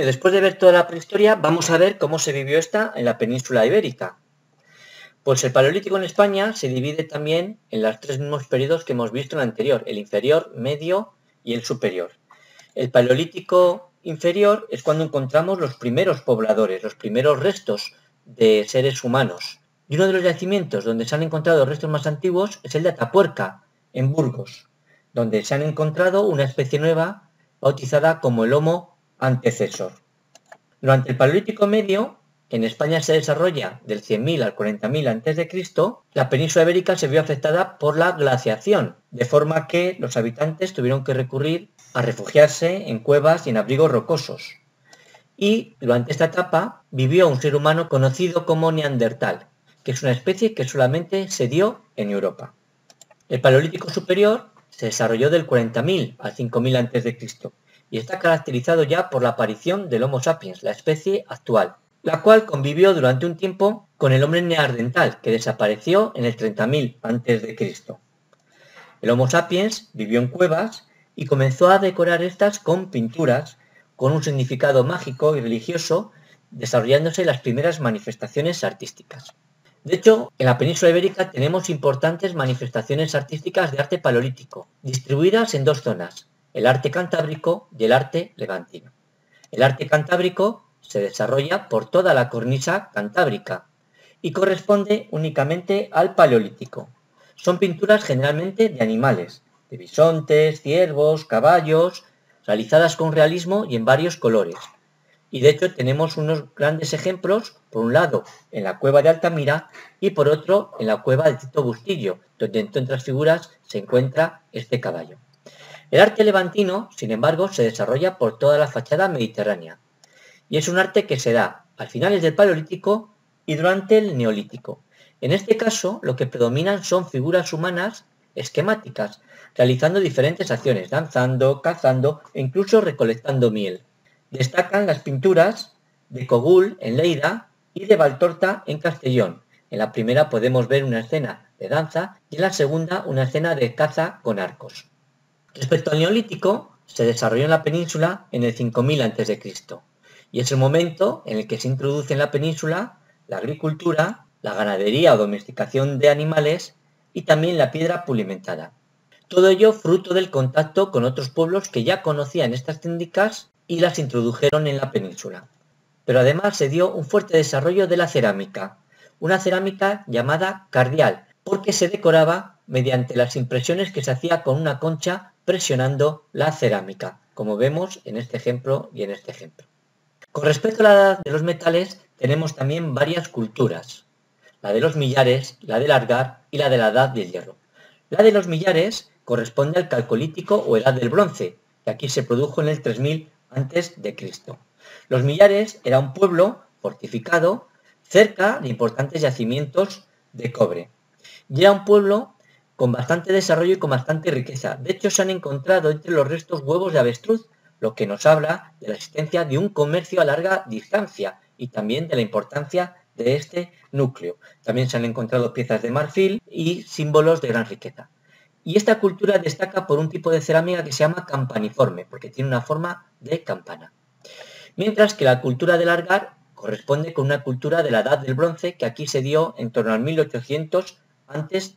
después de ver toda la prehistoria, vamos a ver cómo se vivió esta en la península ibérica. Pues el Paleolítico en España se divide también en los tres mismos periodos que hemos visto en el anterior, el inferior, medio y el superior. El Paleolítico inferior es cuando encontramos los primeros pobladores, los primeros restos de seres humanos. Y uno de los yacimientos donde se han encontrado restos más antiguos es el de Atapuerca, en Burgos, donde se han encontrado una especie nueva bautizada como el Homo antecesor. Durante el Paleolítico medio, que en España se desarrolla del 100.000 al 40.000 a.C., la península ibérica se vio afectada por la glaciación, de forma que los habitantes tuvieron que recurrir a refugiarse en cuevas y en abrigos rocosos. Y durante esta etapa vivió un ser humano conocido como Neandertal, que es una especie que solamente se dio en Europa. El Paleolítico superior se desarrolló del 40.000 al 5.000 a.C. y está caracterizado ya por la aparición del Homo sapiens, la especie actual, la cual convivió durante un tiempo con el hombre neandertal, que desapareció en el 30.000 a.C. El Homo sapiens vivió en cuevas y comenzó a decorar estas con pinturas, con un significado mágico y religioso, desarrollándose las primeras manifestaciones artísticas. De hecho, en la península ibérica tenemos importantes manifestaciones artísticas de arte paleolítico, distribuidas en dos zonas, el arte cantábrico y el arte levantino. El arte cantábrico se desarrolla por toda la cornisa cantábrica y corresponde únicamente al paleolítico. Son pinturas generalmente de animales, de bisontes, ciervos, caballos, realizadas con realismo y en varios colores. Y de hecho tenemos unos grandes ejemplos, por un lado en la cueva de Altamira y por otro en la cueva de Tito Bustillo, donde entre otras figuras se encuentra este caballo. El arte levantino, sin embargo, se desarrolla por toda la fachada mediterránea y es un arte que se da a finales del Paleolítico y durante el Neolítico. En este caso, lo que predominan son figuras humanas esquemáticas, realizando diferentes acciones, danzando, cazando e incluso recolectando miel. Destacan las pinturas de Cogul en Lleida y de Valtorta en Castellón. En la primera podemos ver una escena de danza y en la segunda una escena de caza con arcos. Respecto al Neolítico, se desarrolló en la península en el 5.000 a.C. y es el momento en el que se introduce en la península la agricultura, la ganadería o domesticación de animales y también la piedra pulimentada. Todo ello fruto del contacto con otros pueblos que ya conocían estas técnicas y las introdujeron en la península. Pero además se dio un fuerte desarrollo de la cerámica, una cerámica llamada cardial, porque se decoraba mediante las impresiones que se hacía con una concha presionando la cerámica, como vemos en este ejemplo y en este ejemplo. Con respecto a la edad de los metales, tenemos también varias culturas, la de los millares, la del Argar y la de la Edad del Hierro. La de los millares corresponde al Calcolítico o Edad del Bronce, que aquí se produjo en el 3000 a.C. Los millares era un pueblo fortificado cerca de importantes yacimientos de cobre. Y era un pueblo con bastante desarrollo y con bastante riqueza. De hecho, se han encontrado entre los restos huevos de avestruz, lo que nos habla de la existencia de un comercio a larga distancia y también de la importancia de este núcleo. También se han encontrado piezas de marfil y símbolos de gran riqueza. Y esta cultura destaca por un tipo de cerámica que se llama campaniforme, porque tiene una forma de campana. Mientras que la cultura del Argar corresponde con una cultura de la Edad del Bronce que aquí se dio en torno al 1800 a.C.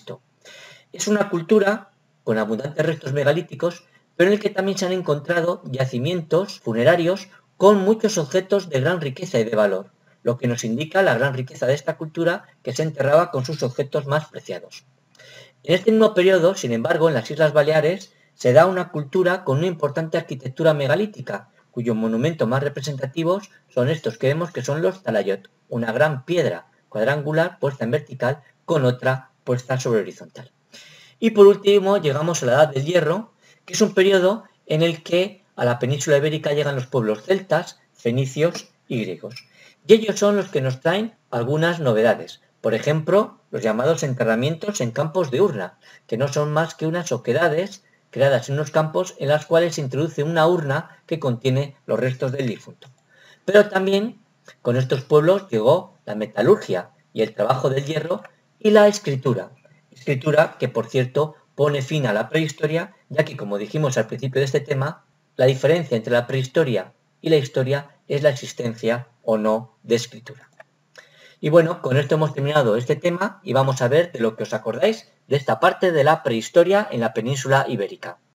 Es una cultura con abundantes restos megalíticos, pero en el que también se han encontrado yacimientos funerarios con muchos objetos de gran riqueza y de valor, lo que nos indica la gran riqueza de esta cultura que se enterraba con sus objetos más preciados. En este mismo periodo, sin embargo, en las Islas Baleares se da una cultura con una importante arquitectura megalítica, cuyos monumentos más representativos son estos que vemos que son los talayot, una gran piedra cuadrangular puesta en vertical con otra puesta sobre horizontal. Y por último llegamos a la Edad del Hierro, que es un periodo en el que a la península ibérica llegan los pueblos celtas, fenicios y griegos. Y ellos son los que nos traen algunas novedades. Por ejemplo, los llamados enterramientos en campos de urna, que no son más que unas oquedades creadas en unos campos en las cuales se introduce una urna que contiene los restos del difunto. Pero también con estos pueblos llegó la metalurgia y el trabajo del hierro y la escritura. Escritura que, por cierto, pone fin a la prehistoria, ya que, como dijimos al principio de este tema, la diferencia entre la prehistoria y la historia es la existencia o no de escritura. Y bueno, con esto hemos terminado este tema y vamos a ver de lo que os acordáis de esta parte de la prehistoria en la península ibérica.